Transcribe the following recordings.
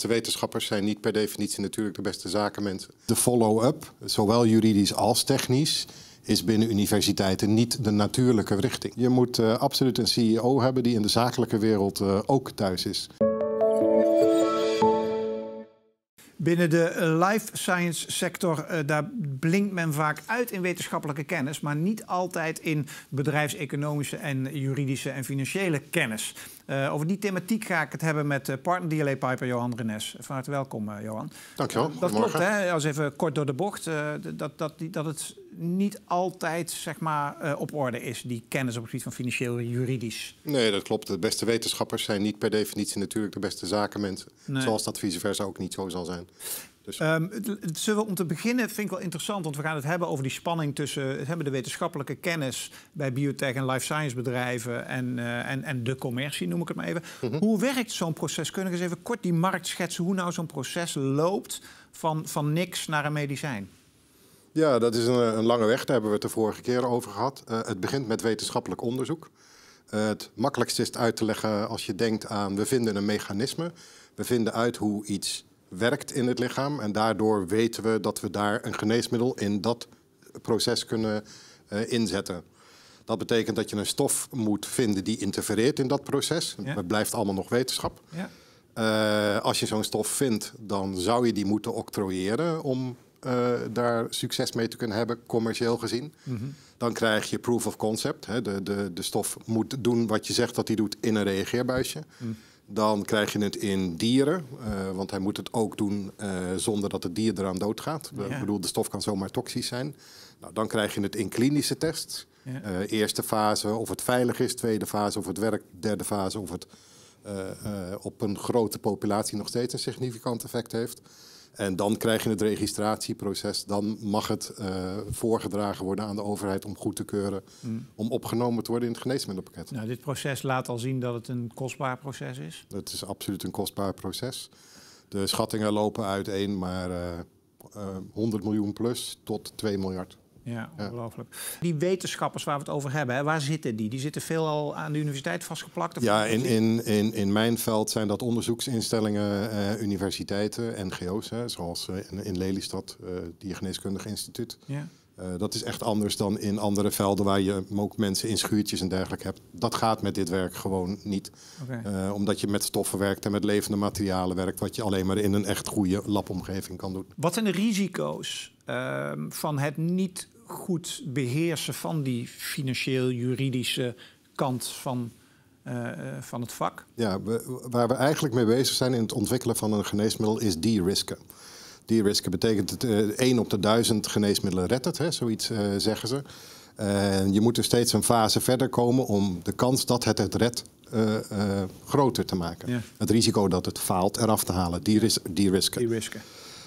beste wetenschappers zijn niet per definitie natuurlijk de beste zakenmensen. De follow-up, zowel juridisch als technisch, is binnen universiteiten niet de natuurlijke richting. Je moet absoluut een CEO hebben die in de zakelijke wereld ook thuis is. Binnen de life science sector, daar blinkt men vaak uit in wetenschappelijke kennis, maar niet altijd in bedrijfseconomische en juridische en financiële kennis. Over die thematiek ga ik het hebben met partner DLA Piper Johan Renesse. Van harte welkom, Johan. Dankjewel. Dat klopt, hè? Als even kort door de bocht, dat het niet altijd zeg maar, op orde is, die kennis op het gebied van financieel en juridisch. Nee, dat klopt. De beste wetenschappers zijn niet per definitie natuurlijk de beste zakenmensen. Nee. Zoals dat vice versa ook niet zo zal zijn. Dus. Zullen we om te beginnen, vind ik wel interessant, want we gaan het hebben over die spanning tussen de wetenschappelijke kennis bij biotech en life science bedrijven en de commercie, noem ik het maar even. Hoe werkt zo'n proces? Kunnen we eens even kort die markt schetsen, hoe nou zo'n proces loopt van niks naar een medicijn? Ja, dat is een lange weg, daar hebben we het de vorige keer over gehad. Het begint met wetenschappelijk onderzoek. Het makkelijkste is het uit te leggen als je denkt aan, we vinden een mechanisme. We vinden uit hoe iets werkt in het lichaam en daardoor weten we dat we daar een geneesmiddel in dat proces kunnen inzetten. Dat betekent dat je een stof moet vinden die interfereert in dat proces. Ja. Dat blijft allemaal nog wetenschap. Ja. Als je zo'n stof vindt, dan zou je die moeten octrooiëren om daar succes mee te kunnen hebben, commercieel gezien. Dan krijg je proof of concept. Hè. De stof moet doen wat je zegt dat hij doet in een reageerbuisje. Dan krijg je het in dieren, want hij moet het ook doen zonder dat het dier eraan doodgaat. Ja. Ik bedoel, de stof kan zomaar toxisch zijn. Nou, dan krijg je het in klinische tests. Ja. Eerste fase of het veilig is, tweede fase of het werkt, derde fase of het op een grote populatie nog steeds een significant effect heeft. En dan krijg je het registratieproces. Dan mag het voorgedragen worden aan de overheid om goed te keuren, om opgenomen te worden in het geneesmiddelpakket. Nou, dit proces laat al zien dat het een kostbaar proces is. Het is absoluut een kostbaar proces. De schattingen lopen uiteen, maar 100 miljoen plus tot 2 miljard. Ja, ongelooflijk. Die wetenschappers waar we het over hebben, hè, waar zitten die? Die zitten veelal aan de universiteit vastgeplakt? Of ja, in mijn veld zijn dat onderzoeksinstellingen, universiteiten, NGO's, hè, zoals in Lelystad, Diergeneeskundig Instituut. Ja. Dat is echt anders dan in andere velden waar je ook mensen in schuurtjes en dergelijke hebt. Dat gaat met dit werk gewoon niet. Okay. Omdat je met stoffen werkt en met levende materialen werkt, wat je alleen maar in een echt goede labomgeving kan doen. Wat zijn de risico's van het niet goed beheersen van die financieel-juridische kant van het vak? Ja, waar we eigenlijk mee bezig zijn in het ontwikkelen van een geneesmiddel is de-risken. De-risken betekent het 1 op de 1000 geneesmiddelen redt het, hè, zoiets zeggen ze. Je moet er steeds een fase verder komen om de kans dat het redt groter te maken. Ja. Het risico dat het faalt eraf te halen, de-risken.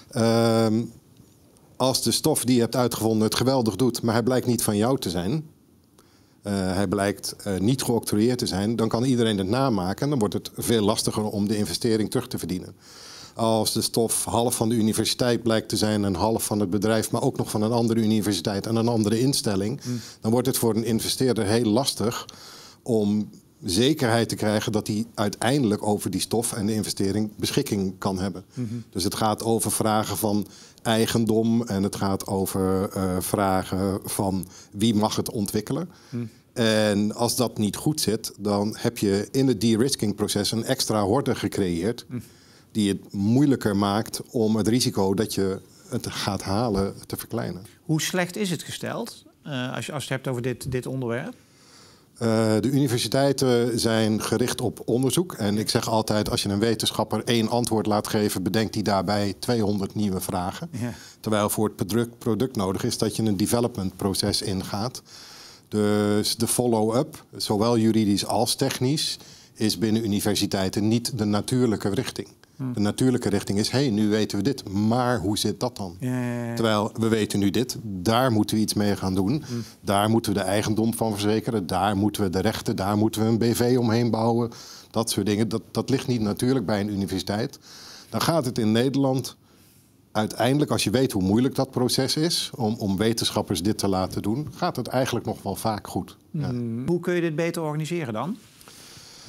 Als de stof die je hebt uitgevonden het geweldig doet, maar hij blijkt niet van jou te zijn, hij blijkt niet geoctrooieerd te zijn, dan kan iedereen het namaken en dan wordt het veel lastiger om de investering terug te verdienen. Als de stof half van de universiteit blijkt te zijn en half van het bedrijf, maar ook nog van een andere universiteit en een andere instelling, dan wordt het voor een investeerder heel lastig om zekerheid te krijgen dat hij uiteindelijk over die stof en de investering beschikking kan hebben. Dus het gaat over vragen van eigendom en het gaat over vragen van wie mag het ontwikkelen. En als dat niet goed zit, dan heb je in het de-risking proces een extra horde gecreëerd die het moeilijker maakt om het risico dat je het gaat halen te verkleinen. Hoe slecht is het gesteld als je het hebt over dit onderwerp? De universiteiten zijn gericht op onderzoek. En ik zeg altijd, als je een wetenschapper 1 antwoord laat geven, bedenkt hij daarbij 200 nieuwe vragen. Ja. Terwijl voor het product nodig is dat je een developmentproces ingaat. Dus de follow-up, zowel juridisch als technisch, is binnen universiteiten niet de natuurlijke richting. De natuurlijke richting is, nu weten we dit, maar hoe zit dat dan? Ja. Terwijl we weten nu dit, daar moeten we iets mee gaan doen. Daar moeten we de eigendom van verzekeren, daar moeten we de rechten, daar moeten we een BV omheen bouwen. Dat soort dingen, dat ligt niet natuurlijk bij een universiteit. Dan gaat het in Nederland uiteindelijk, als je weet hoe moeilijk dat proces is, om wetenschappers dit te laten doen, gaat het eigenlijk nog wel vaak goed. Ja. Hoe kun je dit beter organiseren dan?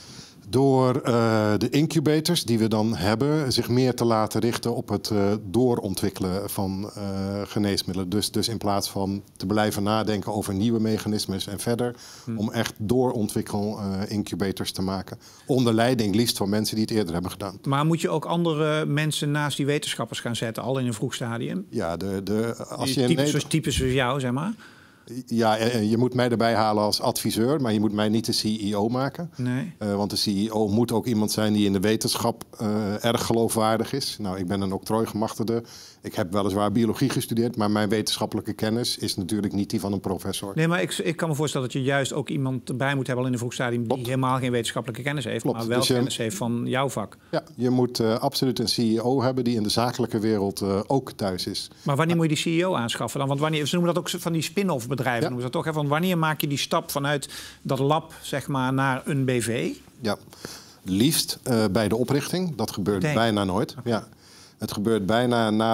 Door de incubators die we dan hebben, zich meer te laten richten op het doorontwikkelen van geneesmiddelen. Dus in plaats van te blijven nadenken over nieuwe mechanismes en verder, om echt doorontwikkel incubators te maken. Onder leiding liefst van mensen die het eerder hebben gedaan. Maar moet je ook andere mensen naast die wetenschappers gaan zetten, al in een vroeg stadium? Ja, als je types zoals jou, zeg maar. Ja, je moet mij erbij halen als adviseur, maar je moet mij niet de CEO maken. Nee. Want de CEO moet ook iemand zijn die in de wetenschap erg geloofwaardig is. Nou, ik ben een octrooigemachtigde. Ik heb weliswaar biologie gestudeerd, maar mijn wetenschappelijke kennis is natuurlijk niet die van een professor. Nee, maar ik kan me voorstellen dat je juist ook iemand erbij moet hebben al in een vroeg stadium die helemaal geen wetenschappelijke kennis heeft, maar wel kennis heeft van jouw vak. Ja, je moet absoluut een CEO hebben die in de zakelijke wereld ook thuis is. Maar wanneer moet je die CEO aanschaffen dan? Want wanneer, ze noemen dat ook van die spin-off bedrijven, noemen ze dat toch? Hè? Van wanneer maak je die stap vanuit dat lab, zeg maar, naar een BV? Ja, liefst bij de oprichting. Dat gebeurt bijna nooit. Okay. Ja. Het gebeurt bijna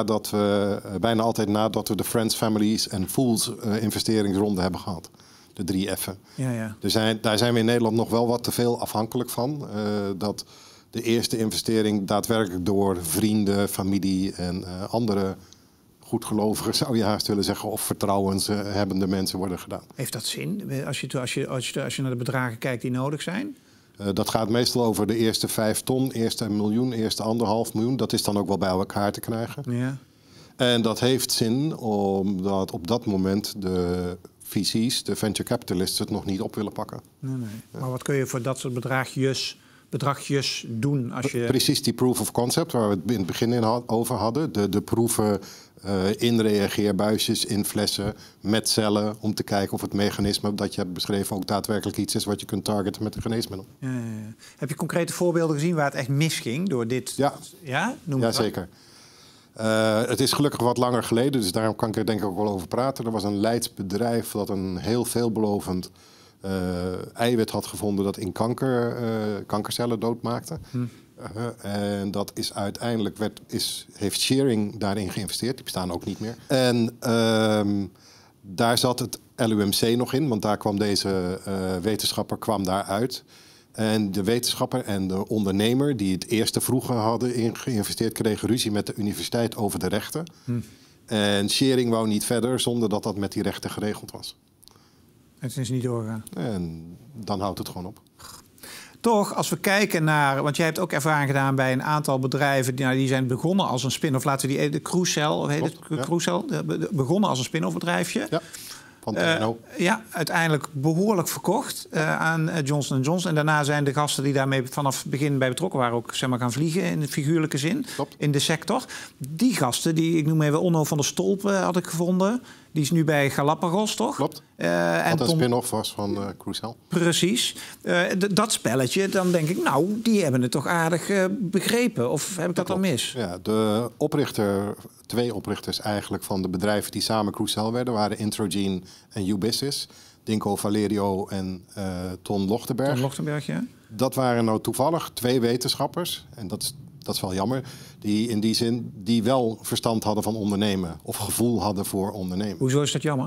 altijd nadat we de Friends, Families en Fools investeringsronde hebben gehad. De 3 F'en. Ja. Daar zijn we in Nederland nog wel wat te veel afhankelijk van. Dat de eerste investering daadwerkelijk door vrienden, familie en andere goedgelovigen, zou je haast willen zeggen, of vertrouwenshebbende mensen worden gedaan. Heeft dat zin als je naar de bedragen kijkt die nodig zijn? Dat gaat meestal over de eerste 5 ton, eerste 1 miljoen, eerste 1,5 miljoen. Dat is dan ook wel bij elkaar te krijgen. Ja. En dat heeft zin omdat op dat moment de VC's, de venture capitalists, het nog niet op willen pakken. Nee. Maar wat kun je voor dat soort bedragjes doen? Als je... Precies die proof of concept waar we het in het begin over hadden. De proeven in reageerbuisjes, in flessen, met cellen, om te kijken of het mechanisme dat je hebt beschreven ook daadwerkelijk iets is wat je kunt targeten met een geneesmiddel. Ja. Heb je concrete voorbeelden gezien waar het echt misging door dit? Ja, zeker. Het is gelukkig wat langer geleden, dus daarom kan ik er denk ik ook wel over praten. Er was een Leids bedrijf dat een heel veelbelovend eiwit had gevonden dat in kankercellen doodmaakte. En dat is uiteindelijk heeft Shearing daarin geïnvesteerd. Die bestaan ook niet meer. En daar zat het LUMC nog in, want daar kwam deze wetenschapper uit. En de wetenschapper en de ondernemer die het eerste vroeger hadden geïnvesteerd, kregen ruzie met de universiteit over de rechten. En Shearing wou niet verder zonder dat dat met die rechten geregeld was. Het is niet doorgegaan. En dan houdt het gewoon op. Toch, als we kijken naar... Want jij hebt ook ervaring gedaan bij een aantal bedrijven... die zijn begonnen als een spin-off. Laten we de Crucell, of heet het? Crucell, begonnen als een spin-off bedrijfje. Ja. Uiteindelijk behoorlijk verkocht aan Johnson & Johnson. En daarna zijn de gasten die daarmee vanaf het begin bij betrokken waren... ook zeg maar, gaan vliegen in de figuurlijke zin, in de sector. Die gasten, ik noem even Onno van der Stolp, had ik gevonden... Die is nu bij Galapagos, toch? Klopt. Wat een spin-off was van Crucell. Precies. Dat spelletje, dan denk ik, nou, die hebben het toch aardig begrepen. Of heb ik dat dan mis? Ja, twee oprichters eigenlijk van de bedrijven die samen Crucell werden... waren Introgene en Ubisys. Dinko Valerio en Ton Lochtenberg. Ton Lochtenberg, ja. Dat waren nou toevallig 2 wetenschappers. En dat is wel jammer, die in die zin die wel verstand hadden van ondernemen of gevoel hadden voor ondernemen. Hoezo is dat jammer?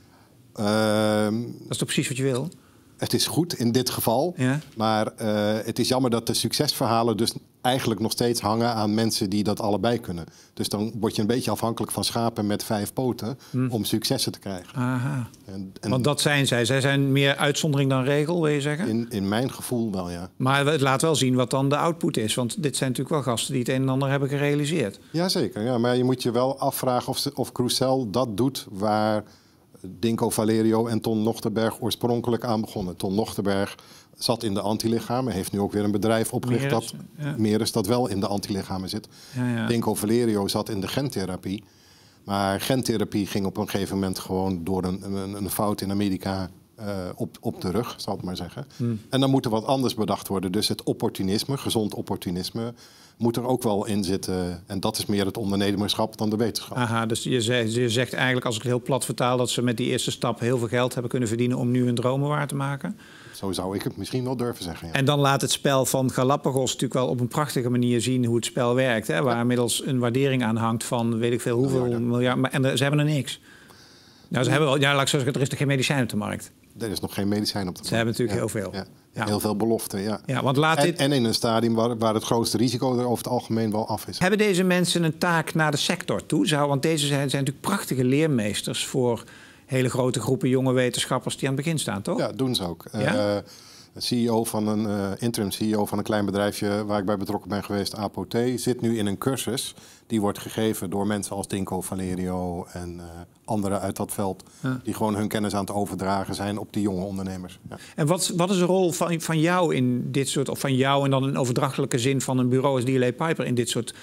Dat is toch precies wat je wil? Het is goed in dit geval, maar het is jammer dat de succesverhalen dus eigenlijk nog steeds hangen aan mensen die dat allebei kunnen. Dus dan word je een beetje afhankelijk van schapen met 5 poten om successen te krijgen. Aha. Want dat zijn zij. Zij zijn meer uitzondering dan regel, wil je zeggen? In mijn gevoel wel, ja. Maar het laat wel zien wat dan de output is. Want dit zijn natuurlijk wel gasten die het een en ander hebben gerealiseerd. Jazeker, ja. Maar je moet je wel afvragen of Crucell dat doet waar Dinko Valerio en Ton Lochtenberg oorspronkelijk aan begonnen. Ton Lochtenberg zat in de antilichamen, heeft nu ook weer een bedrijf opgericht Merus dat wel in de antilichamen zit. Ja. Dinko Valerio zat in de gentherapie. Maar gentherapie ging op een gegeven moment gewoon door een fout in Amerika op de rug, zal ik maar zeggen. En dan moet er wat anders bedacht worden. Dus het opportunisme, gezond opportunisme, moet er ook wel in zitten. En dat is meer het ondernemerschap dan de wetenschap. Aha, dus je zegt eigenlijk, als ik het heel plat vertaal, dat ze met die eerste stap heel veel geld hebben kunnen verdienen om nu hun dromen waar te maken? Zo zou ik het misschien wel durven zeggen, ja. En dan laat het spel van Galapagos natuurlijk wel op een prachtige manier zien hoe het spel werkt. Hè? Waar inmiddels een waardering aan hangt van weet ik veel hoeveel miljard. En ze hebben er niks. Nou, ze hebben wel, laat ik zeggen, er is nog geen medicijn op de markt. Er is nog geen medicijn op de markt. Ze hebben natuurlijk heel veel. Ja. Ja. Heel veel belofte, ja. Ja, want En in een stadium waar het grootste risico er over het algemeen wel af is. Hebben deze mensen een taak naar de sector toe? Want deze zijn natuurlijk prachtige leermeesters voor hele grote groepen jonge wetenschappers die aan het begin staan, toch? Ja, doen ze ook. Ja? CEO van een interim CEO van een klein bedrijfje waar ik bij betrokken ben geweest, APOT, zit nu in een cursus. Die wordt gegeven door mensen als Dinko, Valerio en anderen uit dat veld. Ja. Die gewoon hun kennis aan het overdragen zijn op die jonge ondernemers. Ja. En wat is de rol van jou in dit soort, of van jou en dan in overdrachtelijke zin van een bureau als DLA Piper in dit soort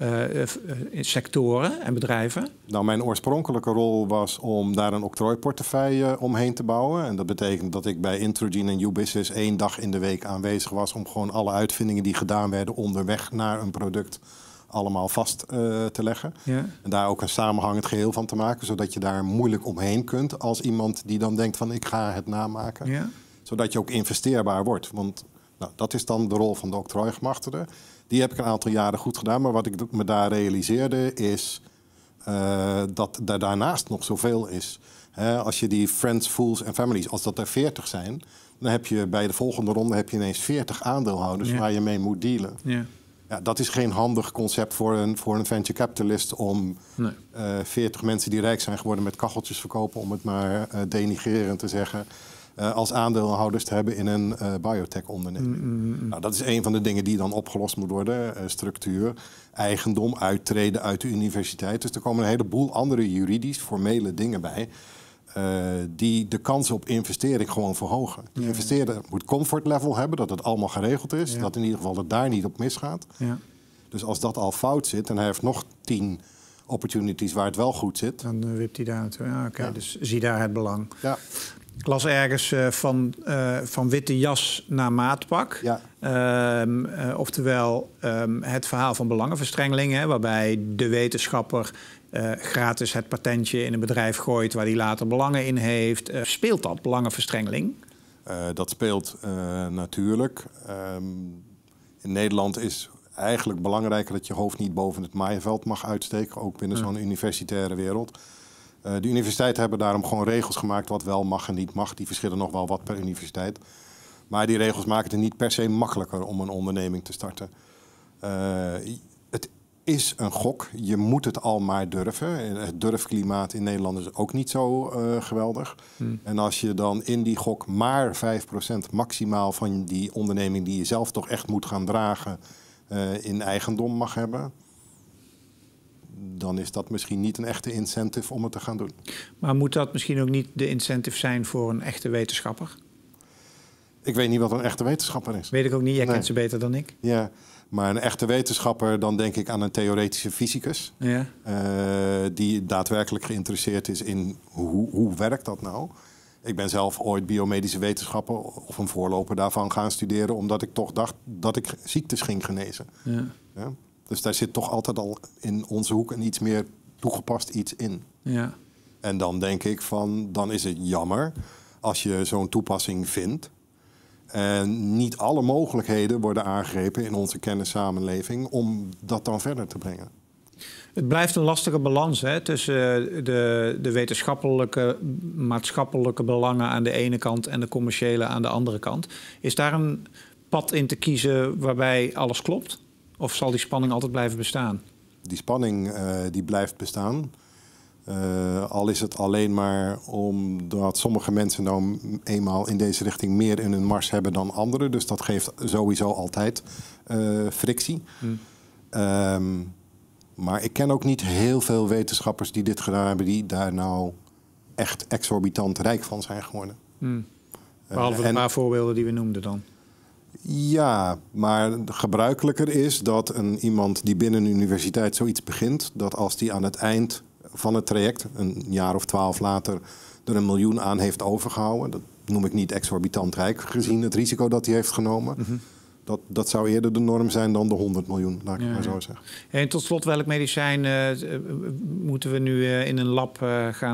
sectoren en bedrijven? Nou, mijn oorspronkelijke rol was om daar een octrooiportefeuille omheen te bouwen. En dat betekent dat ik bij Introgene en Ubusiness 1 dag in de week aanwezig was om gewoon alle uitvindingen die gedaan werden onderweg naar een product allemaal vast te leggen. Ja. En daar ook een samenhangend geheel van te maken, zodat je daar moeilijk omheen kunt als iemand die dan denkt van ik ga het namaken. Ja. Zodat je ook investeerbaar wordt. Want nou, dat is dan de rol van de octrooigemachtigde. Die heb ik een aantal jaren goed gedaan. Maar wat ik me daar realiseerde is dat er daarnaast nog zoveel is. Als je die friends, fools en families, als dat er 40 zijn, dan heb je bij de volgende ronde heb je ineens 40 aandeelhouders waar je mee moet dealen. Ja. Ja, dat is geen handig concept voor een venture capitalist om 40 mensen die rijk zijn geworden met kacheltjes verkopen, om het maar denigrerend te zeggen, als aandeelhouders te hebben in een biotech-onderneming. Nou, dat is een van de dingen die dan opgelost moet worden. Structuur, eigendom, uittreden uit de universiteit. Dus er komen een heleboel andere juridisch, formele dingen bij die de kans op investering gewoon verhogen. De investeerder moet comfort level hebben, dat het allemaal geregeld is. Ja. Dat in ieder geval het daar niet op misgaat. Ja. Dus als dat al fout zit en hij heeft nog 10 opportunities waar het wel goed zit, dan wipt hij daar naartoe. Ja, okay. Dus zie daar het belang. Ja. Ik las ergens van witte jas naar maatpak. Ja. Oftewel het verhaal van belangenverstrengeling, hè, waarbij de wetenschapper gratis het patentje in een bedrijf gooit waar hij later belangen in heeft. Speelt dat, belangenverstrengeling? Dat speelt natuurlijk. In Nederland is eigenlijk belangrijker dat je hoofd niet boven het maaiveld mag uitsteken, ook binnen zo'n universitaire wereld. De universiteiten hebben daarom gewoon regels gemaakt wat wel mag en niet mag. Die verschillen nog wel wat per universiteit. Maar die regels maken het niet per se makkelijker om een onderneming te starten. Het is een gok. Je moet het al maar durven. Het durfklimaat in Nederland is ook niet zo geweldig. En als je dan in die gok maar 5% maximaal van die onderneming die je zelf toch echt moet gaan dragen in eigendom mag hebben, dan is dat misschien niet een echte incentive om het te gaan doen. Maar moet dat misschien ook niet de incentive zijn voor een echte wetenschapper? Ik weet niet wat een echte wetenschapper is. Weet ik ook niet, jij kent ze beter dan ik. Ja, maar een echte wetenschapper, dan denk ik aan een theoretische fysicus. Ja. Die daadwerkelijk geïnteresseerd is in hoe werkt dat nou. Ik ben zelf ooit biomedische wetenschapper of een voorloper daarvan gaan studeren, omdat ik toch dacht dat ik ziektes ging genezen. Ja. Ja? Dus daar zit toch altijd al in onze hoek een iets meer toegepast iets in. Ja. En dan denk ik van, dan is het jammer als je zo'n toepassing vindt. En niet alle mogelijkheden worden aangegrepen in onze kennissamenleving om dat dan verder te brengen. Het blijft een lastige balans tussen de wetenschappelijke, maatschappelijke belangen aan de ene kant en de commerciële aan de andere kant. Is daar een pad in te kiezen waarbij alles klopt? Of zal die spanning altijd blijven bestaan? Die spanning die blijft bestaan. Al is het alleen maar omdat sommige mensen nou eenmaal in deze richting meer in hun mars hebben dan anderen. Dus dat geeft sowieso altijd frictie. Maar ik ken ook niet heel veel wetenschappers die dit gedaan hebben, die daar nou echt exorbitant rijk van zijn geworden. Behalve een paar voorbeelden die we noemden dan. Ja, maar gebruikelijker is dat iemand die binnen een universiteit zoiets begint, dat als die aan het eind van het traject, een jaar of 12 later, er 1 miljoen aan heeft overgehouden. Dat noem ik niet exorbitant rijk, gezien het risico dat hij heeft genomen. Dat zou eerder de norm zijn dan de 100 miljoen, laat ik maar zo zeggen. En tot slot, welk medicijn moeten we nu in een lab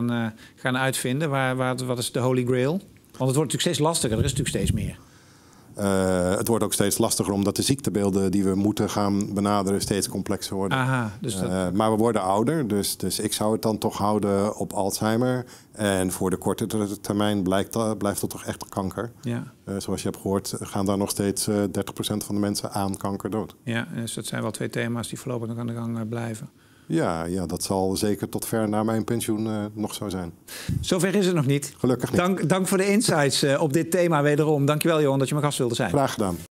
gaan uitvinden? Wat is de holy grail? Want het wordt natuurlijk steeds lastiger, er is natuurlijk steeds meer. Het wordt ook steeds lastiger omdat de ziektebeelden die we moeten gaan benaderen steeds complexer worden. Aha, dus dat... Maar we worden ouder, dus ik zou het dan toch houden op Alzheimer. En voor de korte termijn blijft dat toch echt kanker. Ja. Zoals je hebt gehoord gaan daar nog steeds 30% van de mensen aan kanker dood. Ja, dus dat zijn wel 2 thema's die voorlopig nog aan de gang blijven. Ja, dat zal zeker tot ver na mijn pensioen nog zo zijn. Zover is het nog niet. Gelukkig niet. Dank voor de insights op dit thema wederom. Dankjewel, Johan, dat je mijn gast wilde zijn. Graag gedaan.